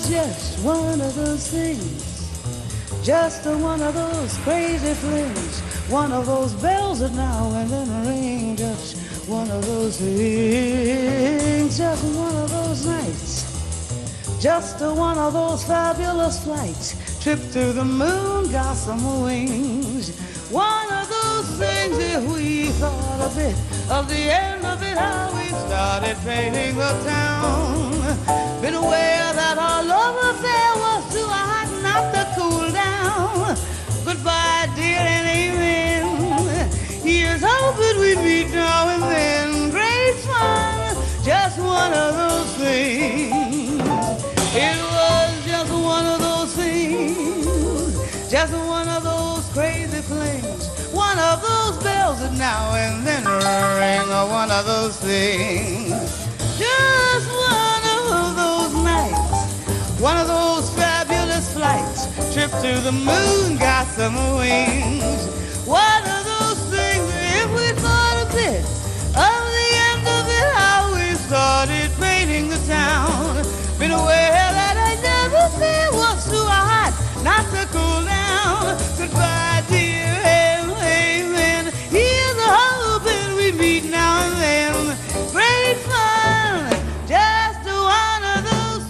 just one of those things, just one of those crazy flings, one of those bells that now and then ring, just one of those things, just one of those nights, just one of those fabulous flights, trip to the moon, gossamer wings, one of those things. If we thought a bit of the end of it, how we started painting the town, been aware that our love affair was too hot not to cool down. Goodbye, dear, and amen. Here's hoping we meet now and then. Great fun, just one of those things. It was just one of those things, just one of those crazy flings, one of those bells that now and then ring, one of those things, just one of those nights, one of those fabulous flights, trip to the moon, gossamer wings, one of those things. If we thought a bit of the end of it, how we started painting the town, been aware that I never feel was too hot not to cool down. Goodbye, dear, and amen. Here's a hoping we meet now and then. Great fun, just one of those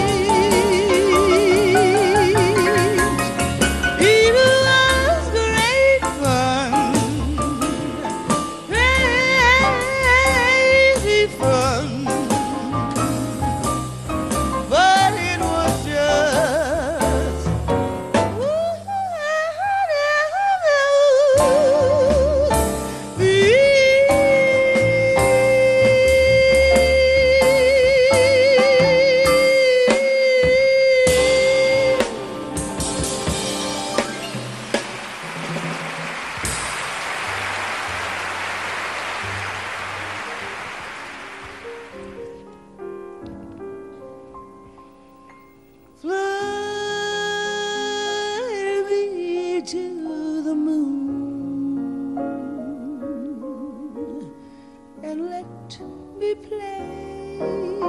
things. It was great fun, crazy fun. But it was just fly me to the moon and let me play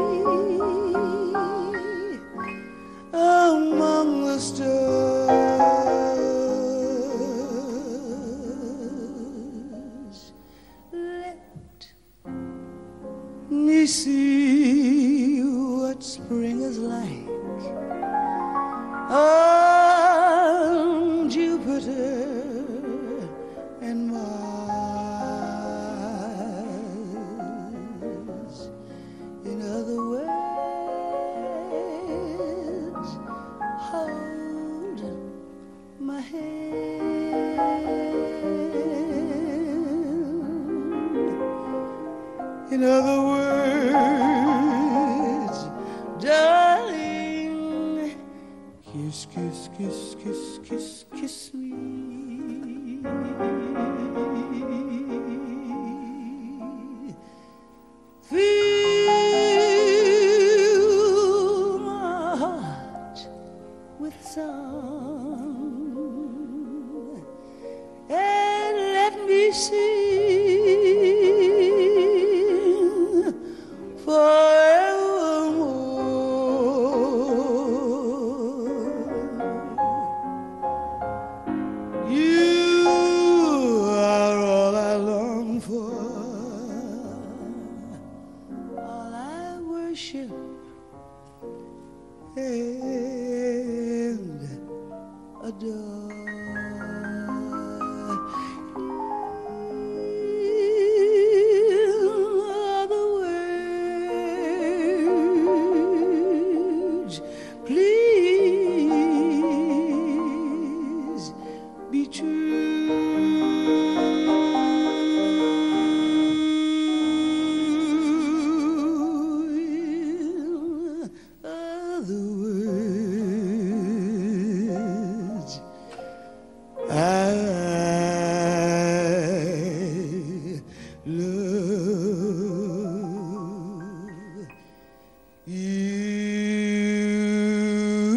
among the stars. Let me see what spring is like on Jupiter and Mars. In other words, hold my hand. In other words, darling, kiss, kiss, kiss, kiss, kiss, kiss me. Fill my heart with song and let me sing forevermore. You are all I long for, all I worship and adore. In other words, please be true. In other words, I love you.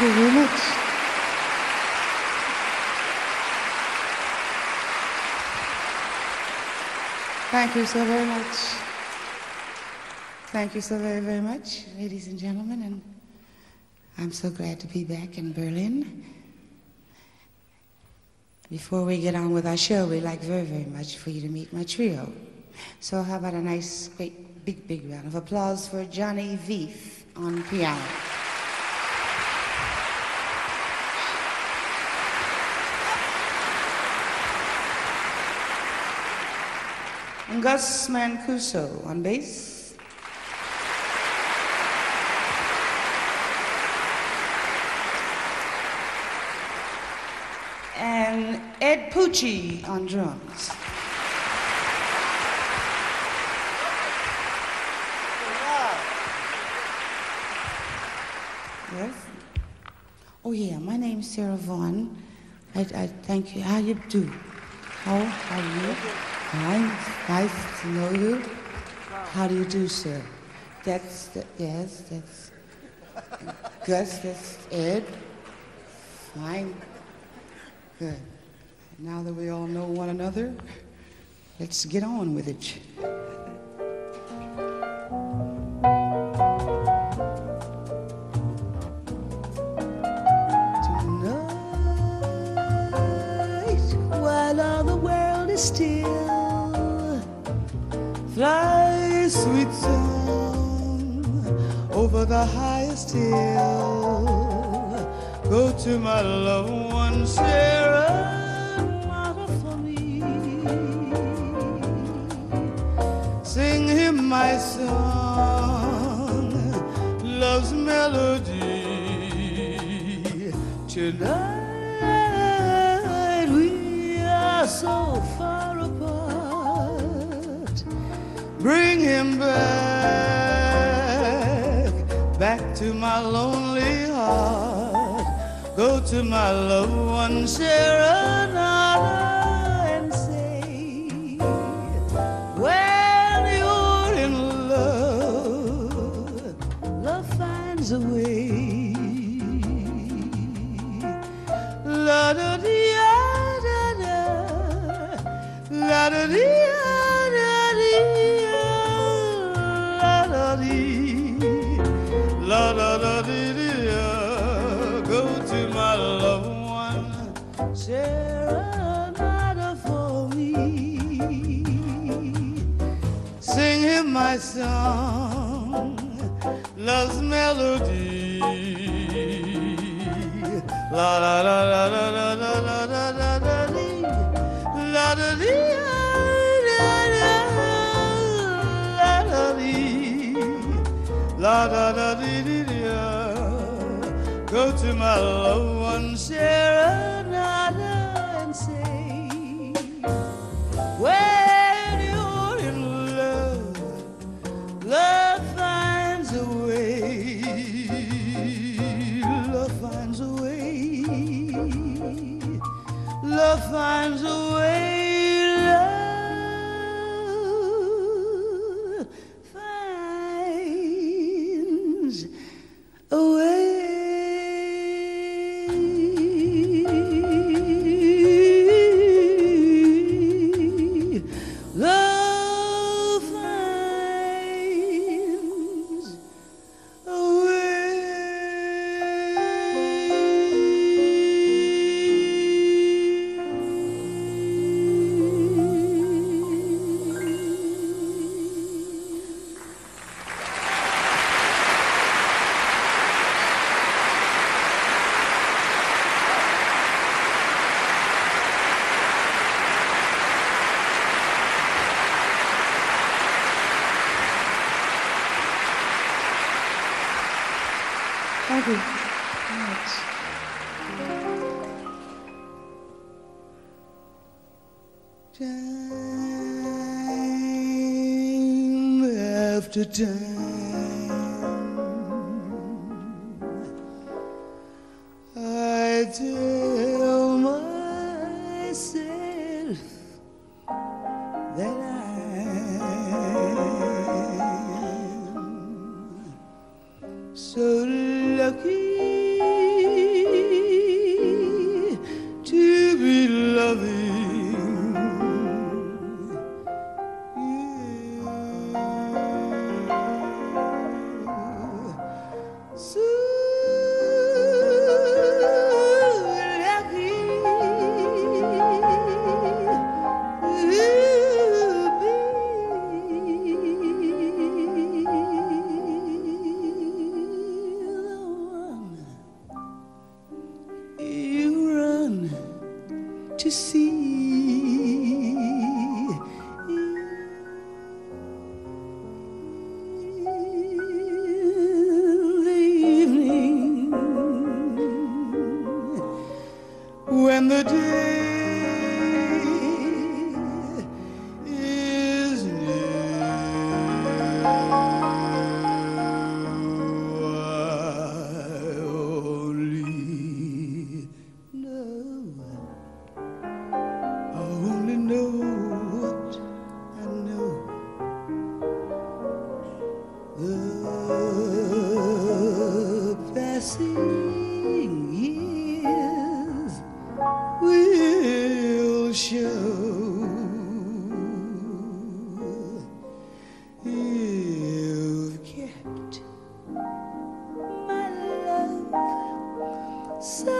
you very much. Thank you so very much. Thank you so very, very much, ladies and gentlemen, and I'm so glad to be back in Berlin. Before we get on with our show, we'd like very, very much for you to meet my trio. So how about a nice, great, big round of applause for Johnny Veith on piano. And Gus Mancuso on bass. And Ed Pucci on drums. Yes? Oh yeah, my name's Sarah Vaughan. I thank you. How you do? How are you? Fine. Nice to know you. How do you do, sir? Yes, that's Gus, that's Ed. Fine. Good. Now that we all know one another, let's get on with it. Still fly, sweet song, over the highest hill. Go to my loved one, Sarah, for me. Sing him my song, love's melody. Tonight we are so far apart. Bring him back to my lonely heart. Go to my loved one, Serenata, and say, when you're in love, love finds a way. La da dee da da, la da dee da dee, la da dee, la da da dee dee. Go to my loved one, Serenata for me. Sing him my song, love's melody. La la la la la la la la la la la dee, la da dee da da, la da dee, la da da dee dee dee. Go to my loved one, Serenata, and say, when you're in love, love finds a way. Love finds a way. Love finds a way. Love finds a way. Thank you very much. Time after time, I tell myself that I'm so lucky to see the evening when the day is new. I only know what I know. The passing years will show you've kept my love so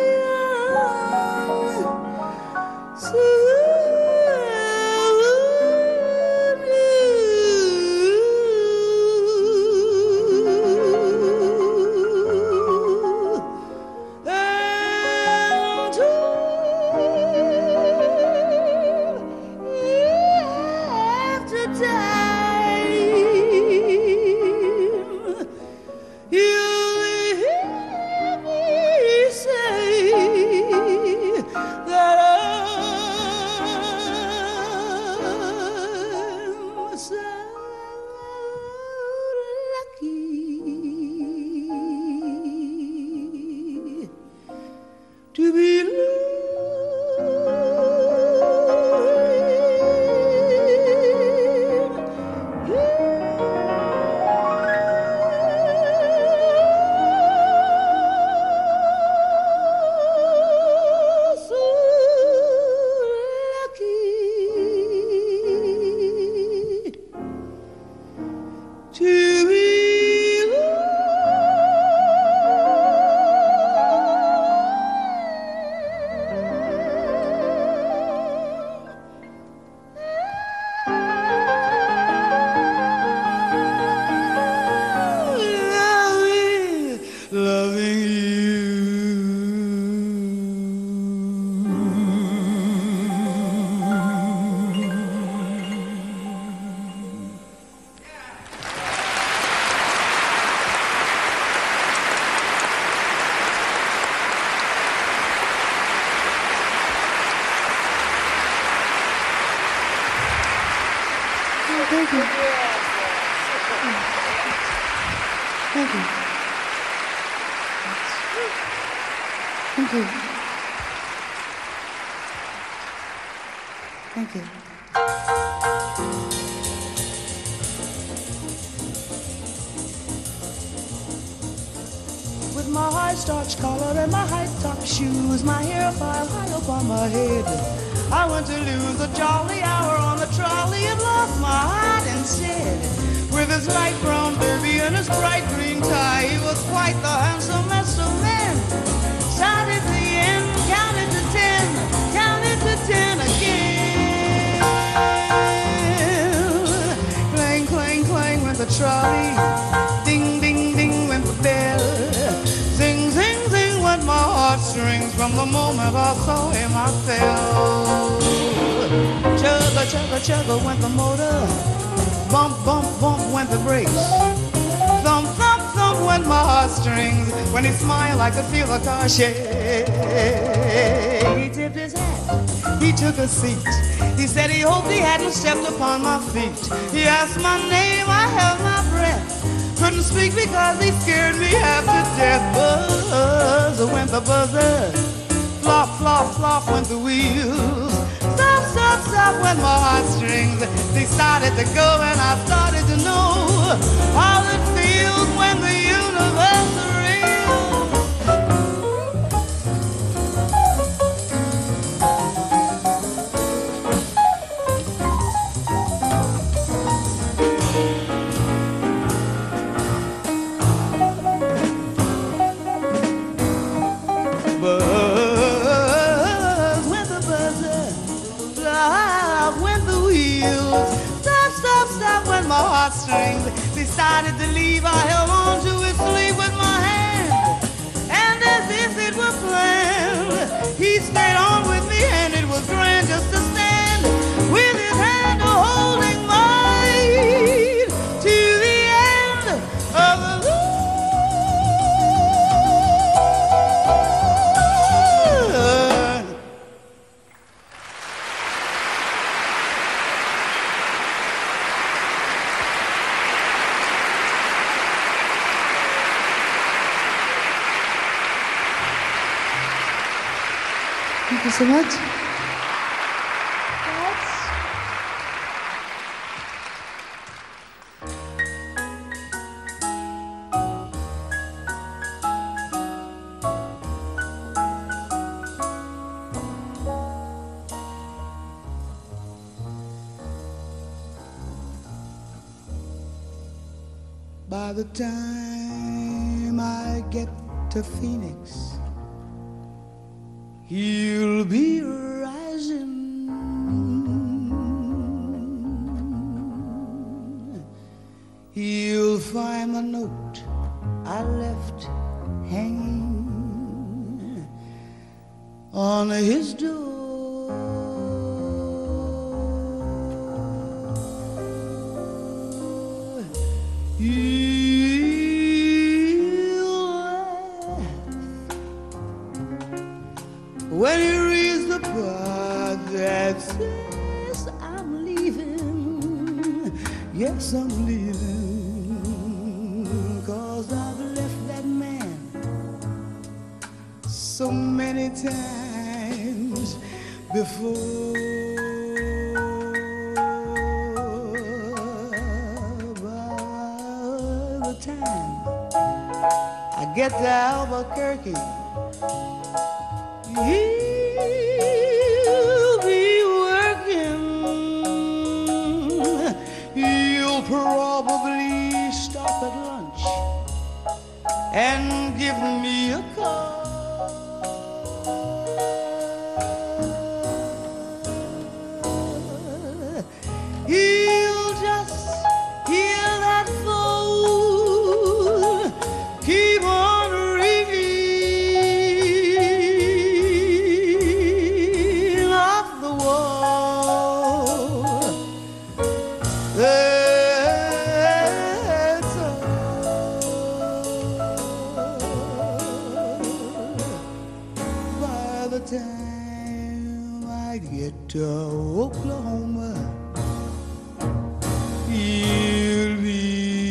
young, so to be loved. So lucky to be loving you. Thank you. Thank you. Thank you. Thank you. With my high starch collar and my high top shoes, my hair piled high up on my head, I went to lose a jolly hour on the trolley and lost my heart instead. With his light brown derby and his bright green tie, he was quite the handsomest of men. Started the end, counted to 10, counted to 10 again. Clang, clang, clang went the trolley. Ding, ding, ding went the bell. Zing, zing, zing went my heartstrings. From the moment I saw him I fell. Chugga, chugga, chugga went the motor. Bump, bump, bump went the brakes. Thump, thump, thump went my heartstrings. When he smiled, I could feel the car shake. He tipped his hat, he took a seat. He said he hoped he hadn't stepped upon my feet. He asked my name, I held my breath. Couldn't speak because he scared me half to death. Buzz went the buzzer. Flop, flop, flop went the wheels. Stop, stop, stop went my heartstrings. They started to go and I started to know how it feels when the universe reels. Buzz went the buzzer. Flop went the wheels. Stop, stop, stop went my heartstrings. They started to leave. I held on to his sleeve with my hand, and as if it were planned, he stayed on with me hand in Thank you so much. By the time I get to Phoenix, he'll be rising. He'll find the note I left hanging on his door. When he reads the part that says I'm leaving, yes, I'm leaving, 'cause I've left that man so many times before. By the time I get to Albuquerque, he'll be working. He'll probably stop at lunch and give me a call. He'll just hear that phone keep on ringing off the wall. That's all. By the time I get to Oklahoma, he'll be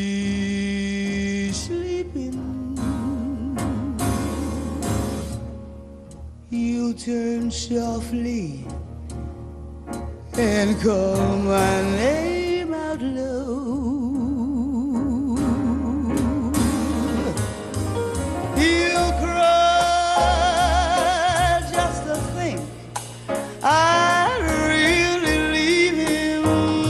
sleeping. He'll turn softly and call my name out low. He'll cry just to think I'd really leave him.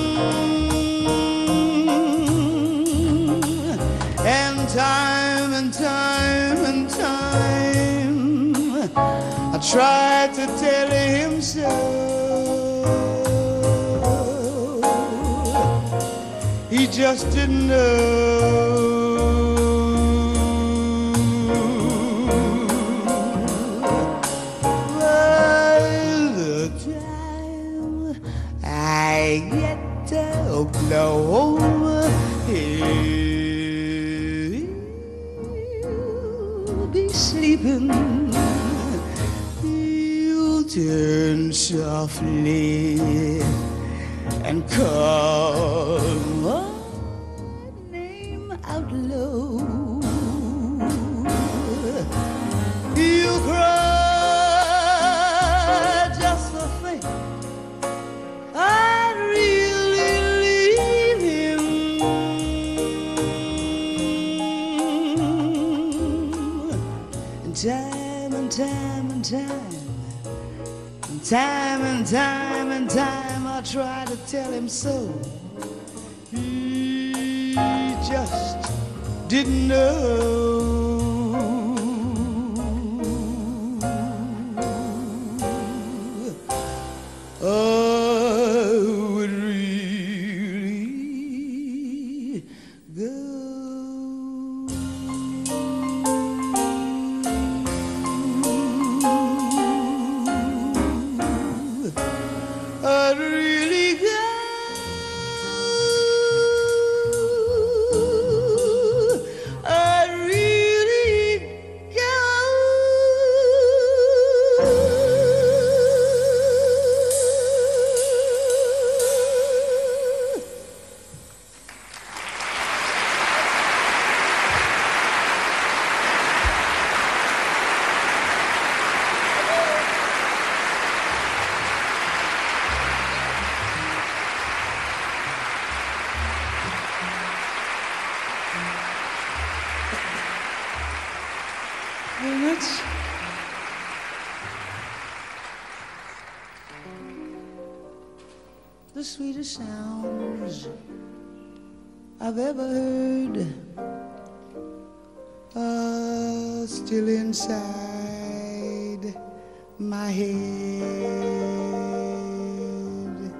And time and time and time I tried to tell him so. He just didn't know. By the time I get to Oklahoma, he'll be sleeping. He'll turn softly and call my name out low. He'll cry just to think I'd really leave him. And time and time and time, and time and time and time I try to tell him so. He just didn't know. I would really go. I'd really go. I'd really the sweetest sounds I've ever heard are still inside my head.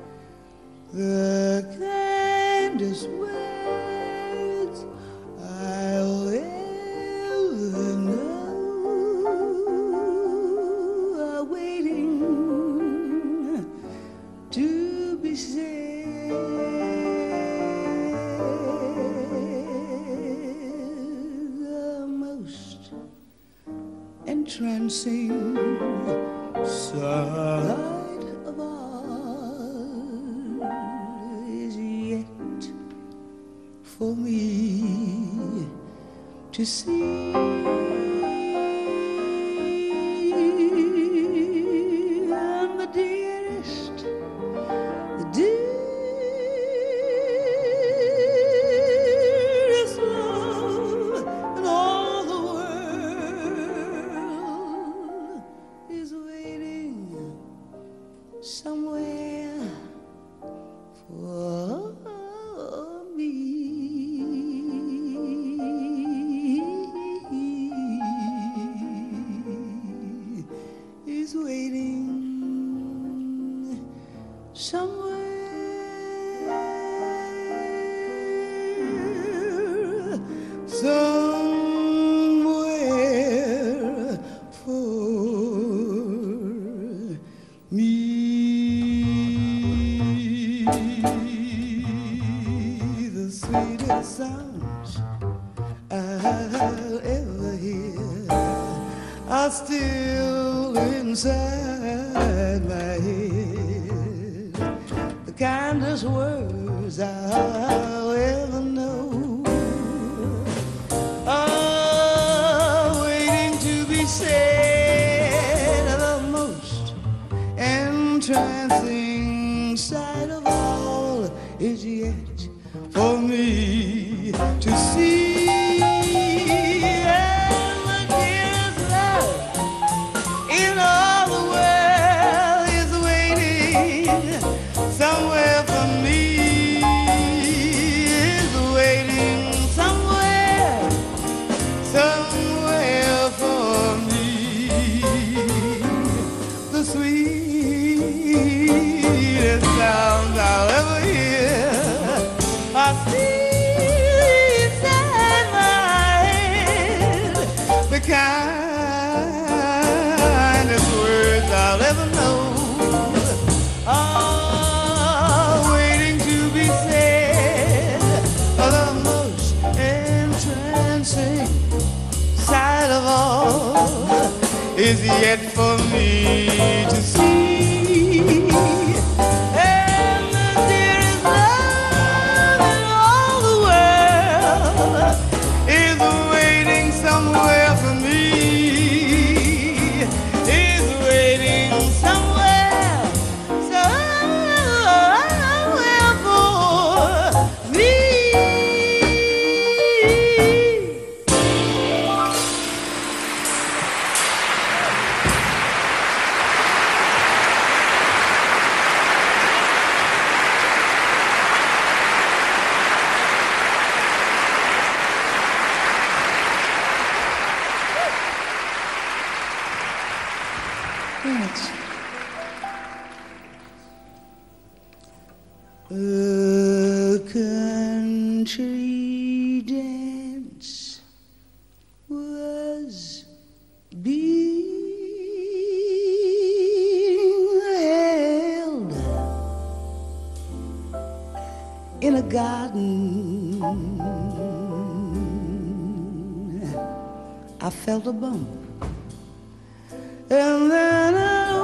The kindest words I'll ever know are waiting to be said. The most entrancing sight of all is yet for me to see. And the dearest, the dearest love in all the world is waiting somewhere for me. Is waiting somewhere, somewhere for me. The sweetest sounds I'll ever hear are still inside my head. The kindest words I'll ever know are waiting to be said. The most entrancing sight of all is yet for me to see. Somewhere for me, is waiting somewhere, somewhere for me. The sweetest sounds I'll ever hear are still inside my head. The kindest words I'll ever know are waiting to be said. The most entrancing sight of all is yet for me to see. And the dearest love in all the world is waiting somewhere for me. Is waiting somewhere, somewhere for me. Thanks. A country dance was being held in a garden. I felt a bump, and then I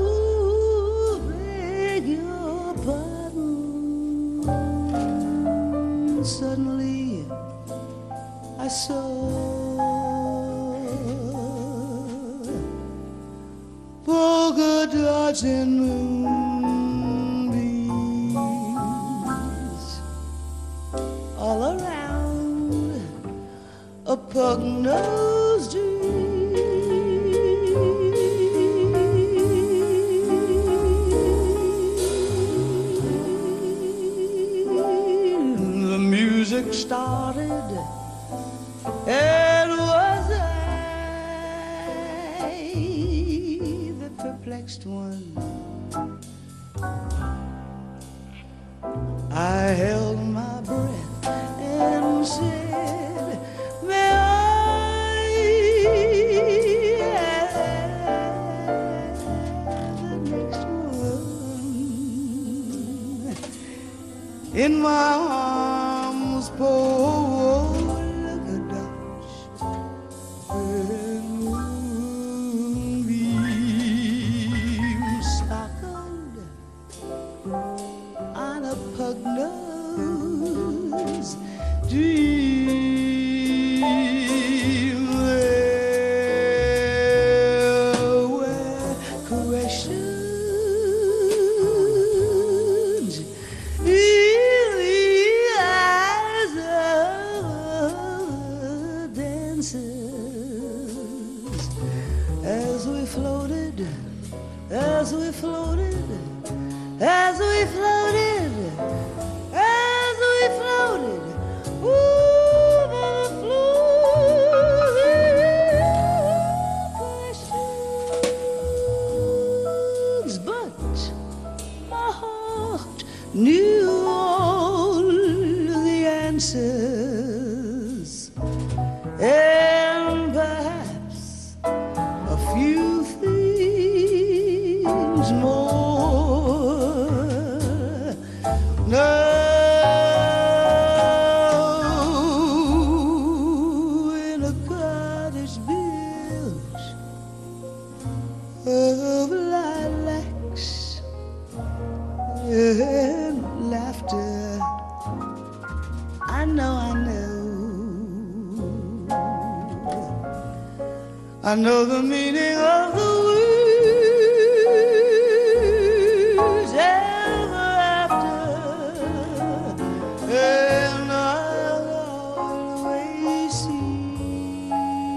beg your pardon. Suddenly I saw polka dots and moonbeams all around a pug-nosed dream. started, and was I the perplexed one? I held my breath and said, may I have the next one? In my arms, polka dots and moonbeams sparkled on a pug nose dream. There were questions in the eyes of dancers as we floated, as we floated, as we floated, as we floated over the questions, but my heart knew all the answers, and perhaps a few things more. No, in a cottage built of lilacs and laughter, I know, I know the meaning of the words ever after, and I'll always see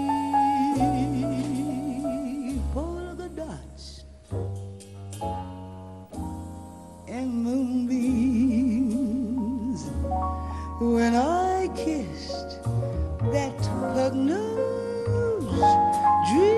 polka dots and moonbeams when I kissed that pug nose dream.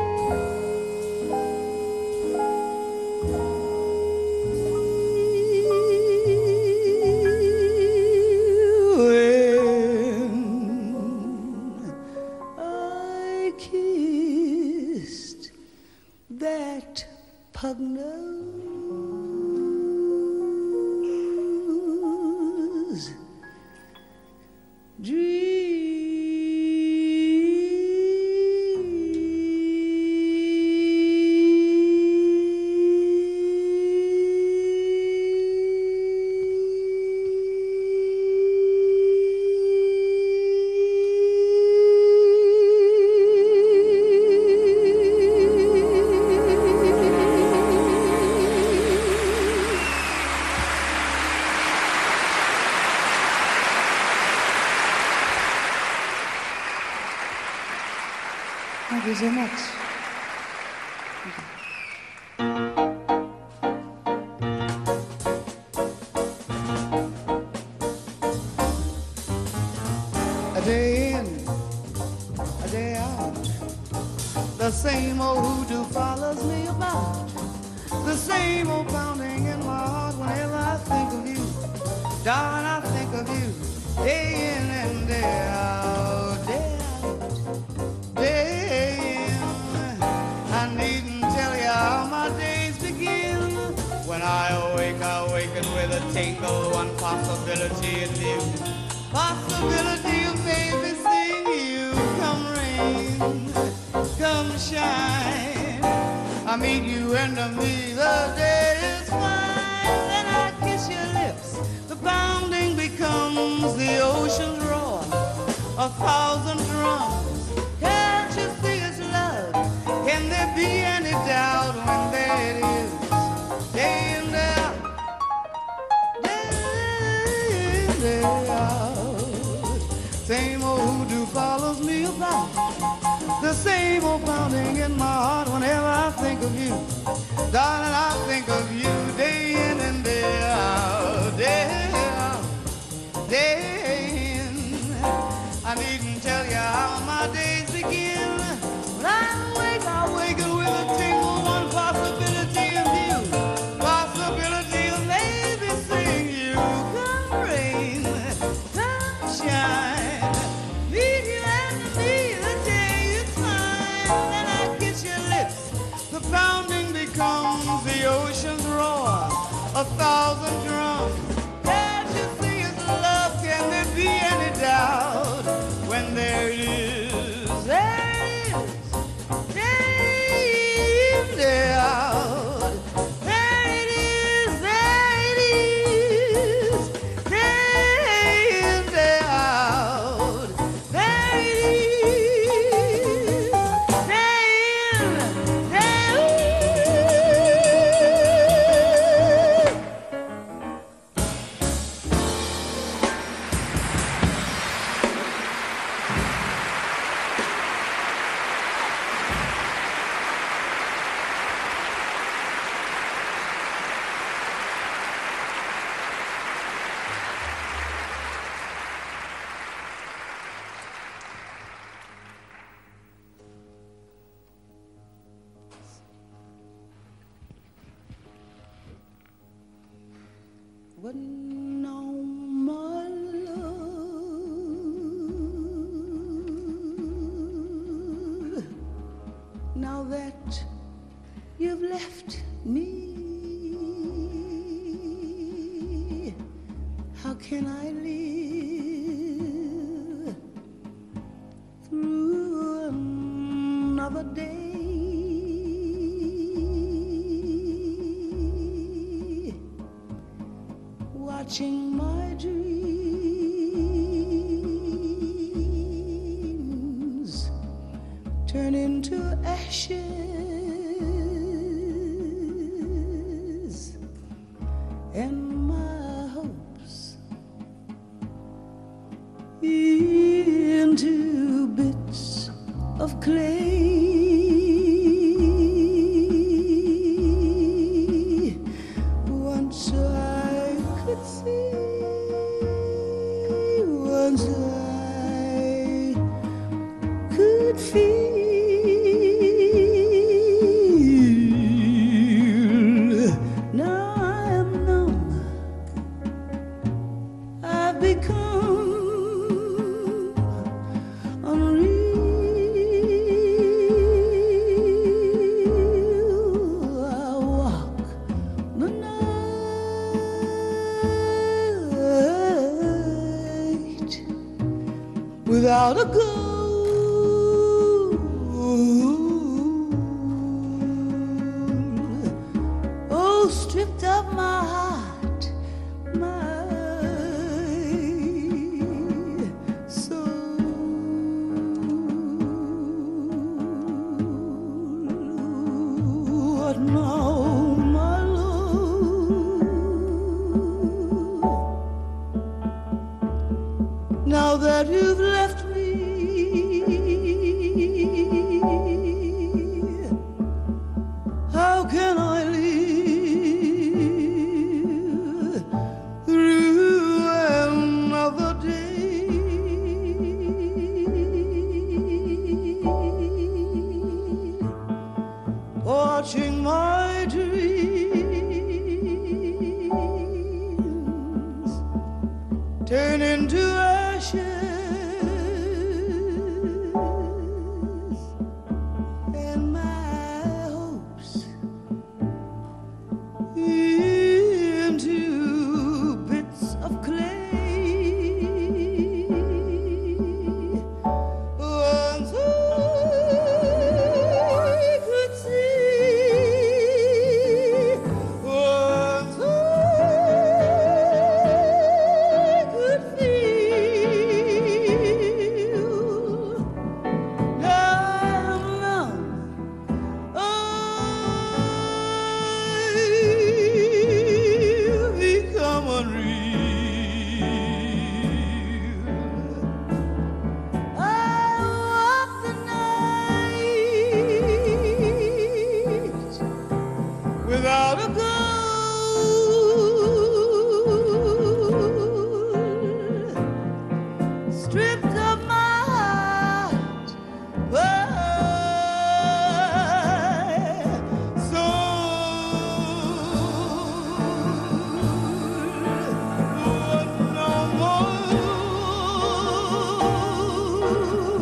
When I kissed that pug nose dream. Thank you so much. A day in, a day out, the same old hoodoo follows me about. The same old pounding in my heart whenever I think of you. Darling, I think of you day in and day out, day out, day in. I needn't tell you how my days begin. When I awaken with a tingle, one possibility in view. Possibility of maybe seeing you. Come rain, come shine, I meet you and to me the day is fine. Then I kiss your lips, the pounding becomes the ocean's roar, a thousand drums. Can't you see it's love? Can there be any doubt when there it is? Day in, day out, day in, day out. Same old hoodoo follows me about. The same old pounding in my heart whenever I think of you. Darling, I think of you day in and day out, day out, day in. comes the ocean's roar, a thousand drums. Can't you see his love? Can there be any doubt? When there is, there is, day out. There it is, there it is, day in, day out. There it is, day in, day but no more love. Now that you've left me, how can I live through another day watching my dreams turn into ashes and my hopes into bits of clay? Once I could see, once I could feel. Now I am numb, I've become unreal. I walk the night without a goal. Oh, stripped of my heart, my soul. What now, my love? Now that you've left me, how can I live through another day watching my dreams turn into ashes and my hopes into bits of clay? Once I could see, once I could feel. Now I'm numb, I've become unreal. I walk the night without a goal, stripped of my heart, my soul. No more.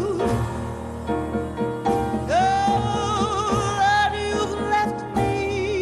Oh, that you've left me.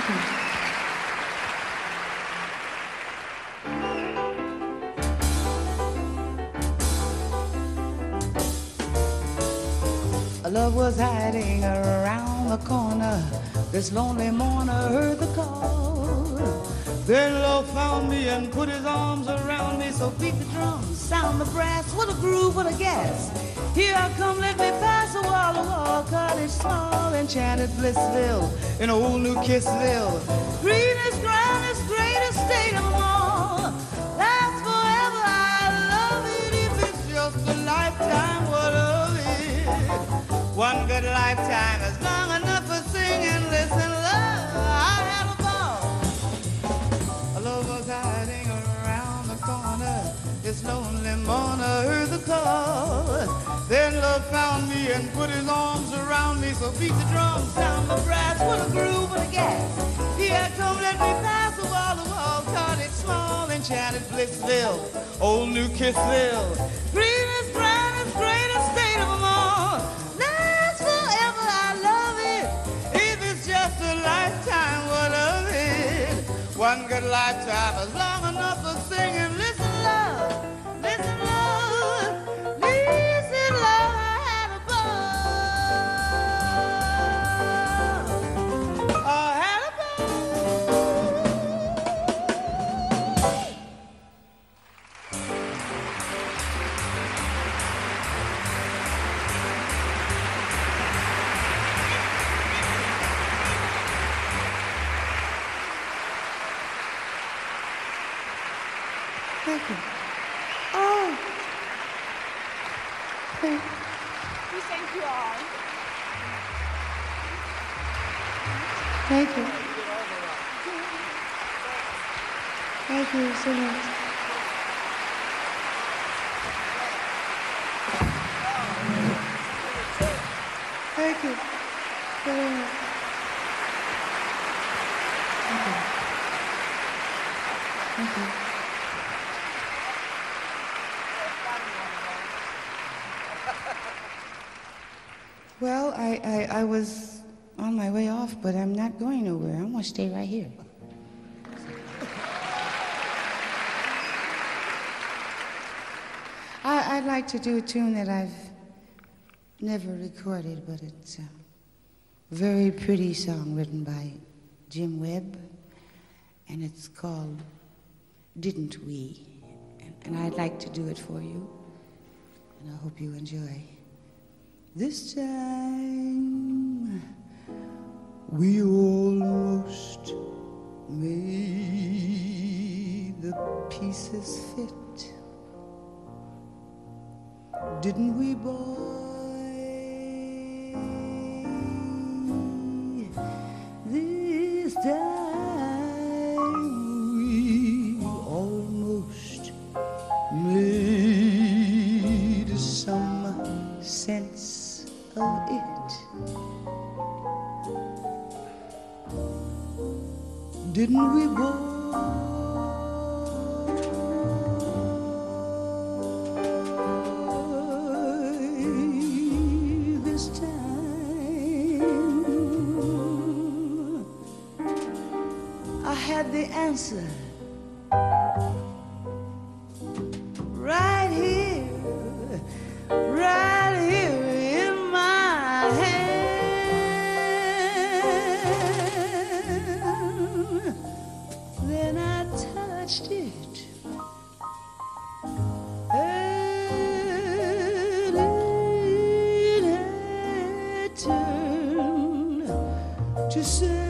Love was hiding around the corner. This lonely mourner heard the call. Then love found me and put his arms around me. So beat the drums, sound the brass, what a groove, what a gas. Here I come, let me pass a wall to wall. Cottage small, enchanted Blissville, in old New Kissville. Greenest, grandest, greatest state of them all. That's forever, I love it. If it's just a lifetime, what of it? One good lifetime is long enough for singing. Listen, love, I had a ball. A love was hiding around the corner. This lonely mourner heard the call. Then love found me and put his arms around me. So beat the drums, sound the brass, what a groove, what a gas. Here I come, let me pass the wall to wall. Cottage small, enchanted Blissville, old New Kissville. Greenest, grandest, greatest state of them all. That's forever, I love it. If it's just a lifetime, what of it? One good lifetime is long enough for singing. Listen, love, listen, love, listen, love, I had a ball. I had a ball. Thank you. Oh. Thank you. We thank you all. Thank you. Thank you so much. Thank you very much. Thank you. Thank you. Well, I was on my way off, but I'm not going nowhere. I'm going to stay right here. I'd like to do a tune that I've never recorded, but it's a very pretty song written by Jim Webb, and it's called Didn't We? And I'd like to do it for you, and I hope you enjoy. This time we almost made the pieces fit. Didn't we, boy? This time we almost made some sense of it. Didn't we, boy? This time I had the answer right here, right here in my hand. Then I touched it. And it had turned to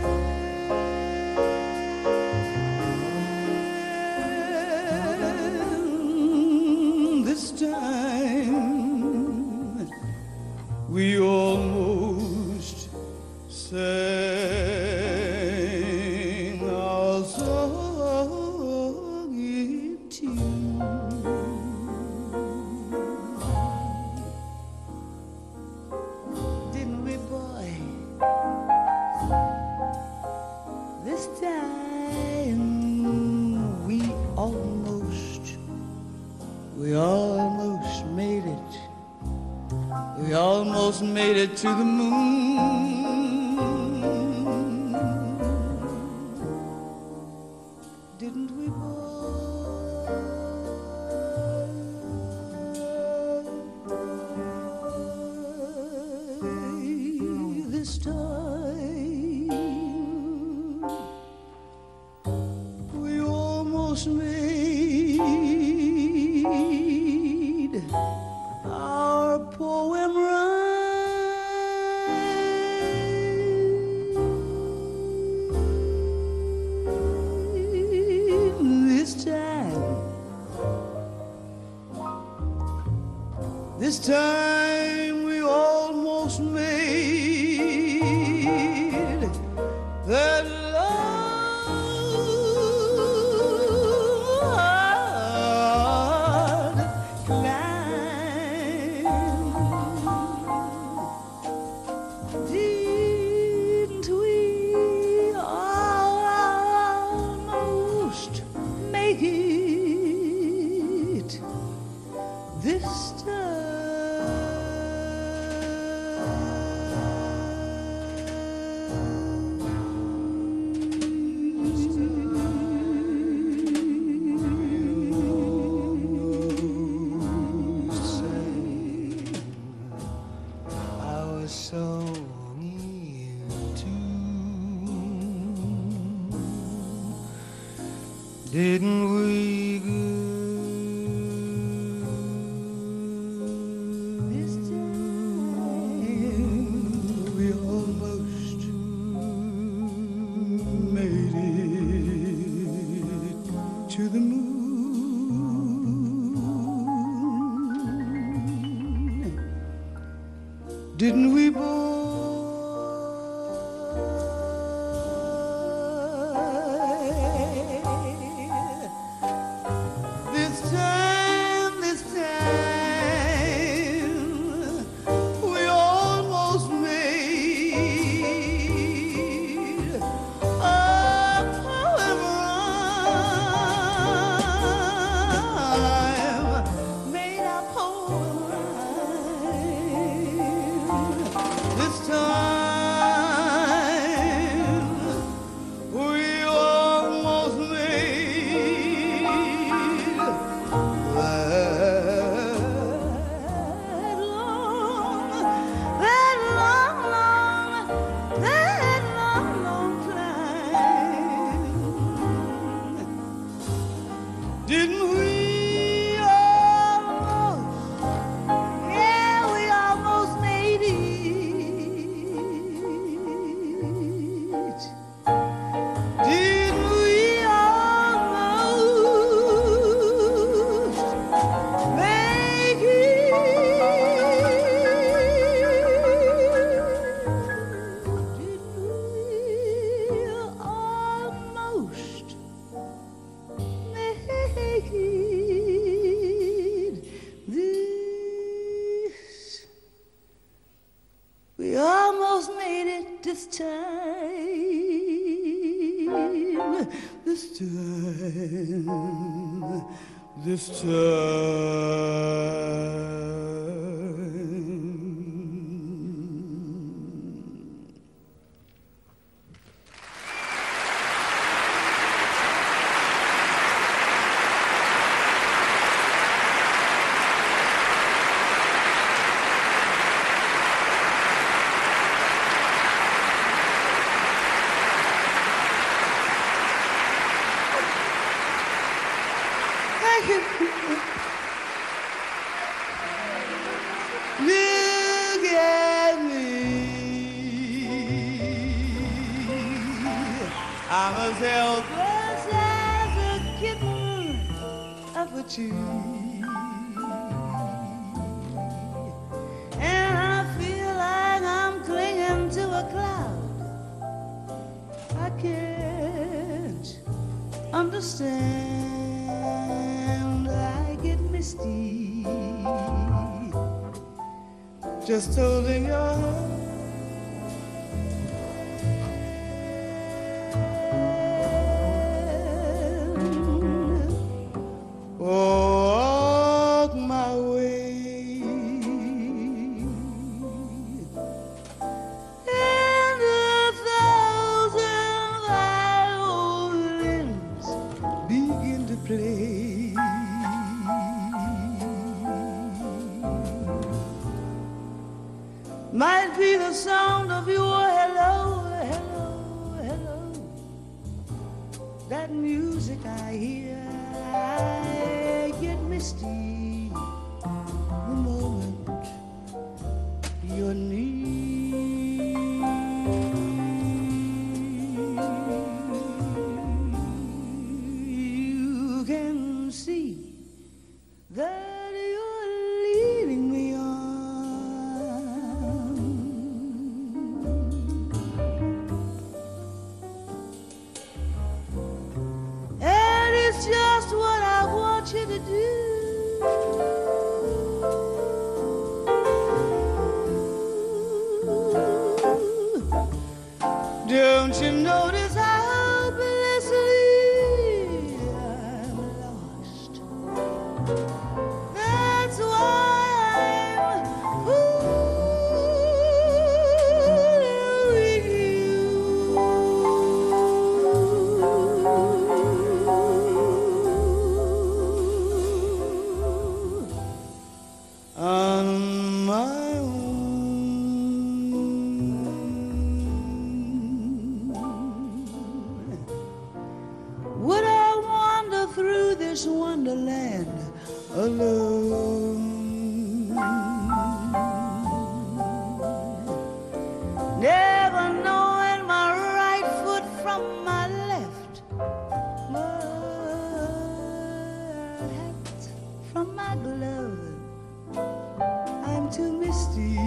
sand. This time we almost sang our song in tune. Didn't we, boy? This time we almost made it. We almost made it to the moon. didn't we both? This time we almost made our poem rhyme. This time we almost made that love climb. Didn't we almost make it this time? Song in tune, didn't we? This time we almost made it to the moon. Didn't we both? This time we almost made a poem rhyme. Made a poem rhyme. This time we almost made that long climb. Didn't we almost? Yeah, we almost made it. Didn't we almost make it? Didn't we almost make it? We almost made it this time. This time. Look at me, I'm as helpless as a kitten up a tree, and I feel like I'm clinging to a cloud. I can't understand, I get misty just holding your hand. Walk my way and 1,000 violins play. Might be the sound of your hello, hello, hello. That music I hear, I get misty the moment you're near. You can see that you're leading me on, and it's just what I want you to do. Don't you notice how blissfully I'm lost? That's why I'm fooling you on my own. Would I wander through this wonderland alone? Never knowing my right foot from my left, my hat from my glove. I'm too misty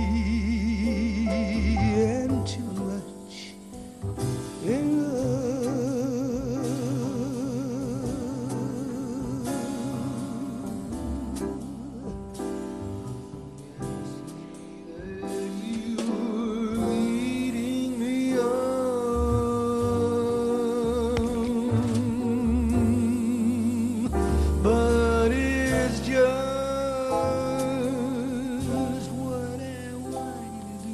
and too much in but it's just what I want you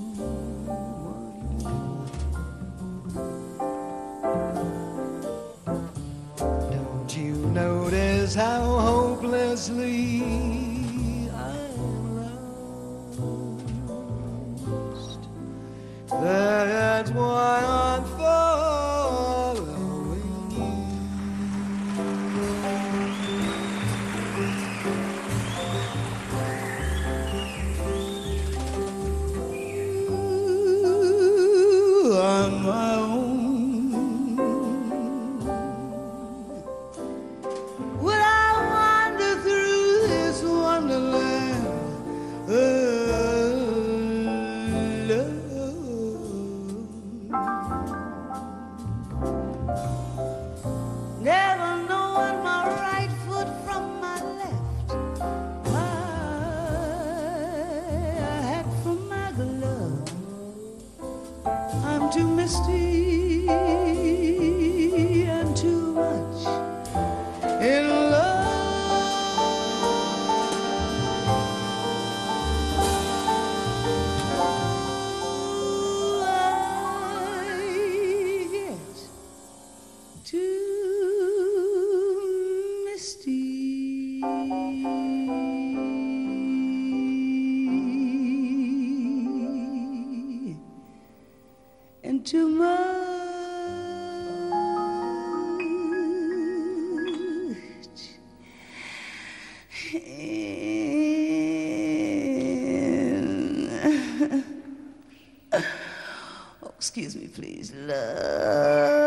to do. Don't you notice how hopelessly I'm lost? That's why I'm following you. On my own. Would I wander through this wonderland alone? Never knowing my right foot from my left, my hat from my glove. I'm too misty and too much in love. I get too misty and too much oh, excuse me, please, love.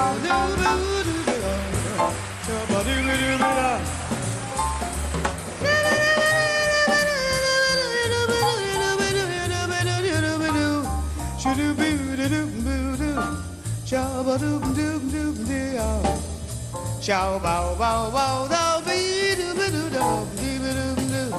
Show bow bow bow da be do be do da be do do do.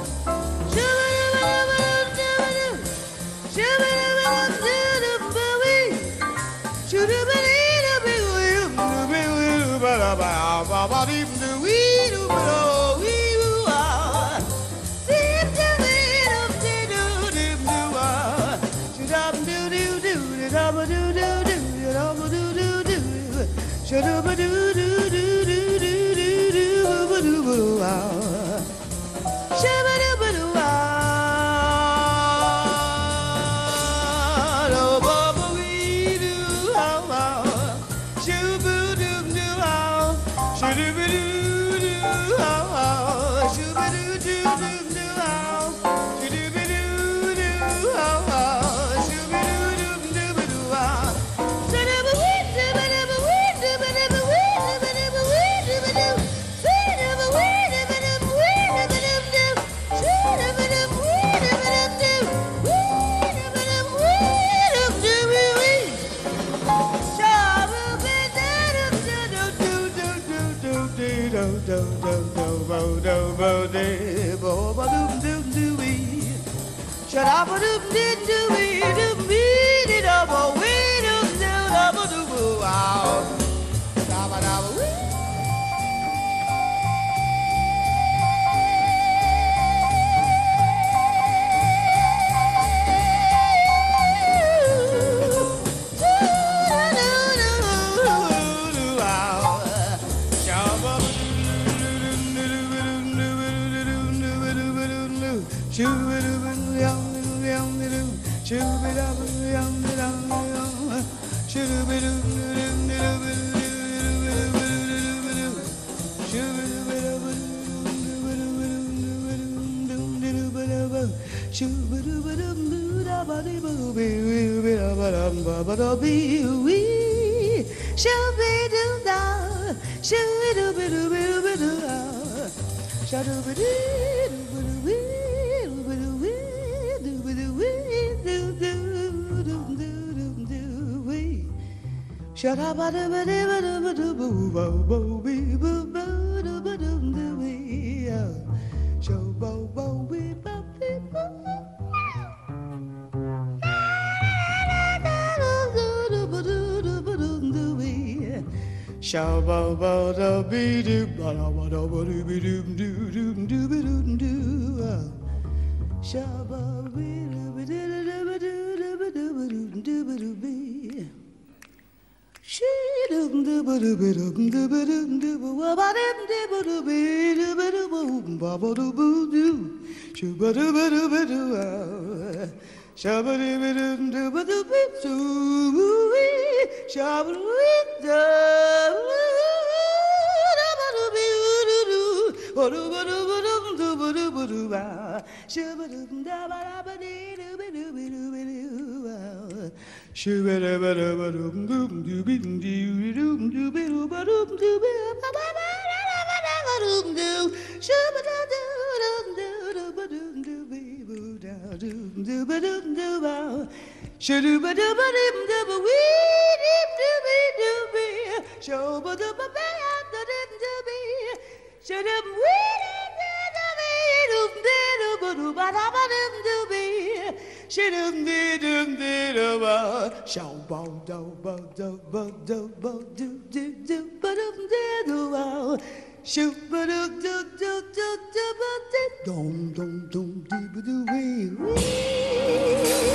Dum dum dum doo doo wee wee.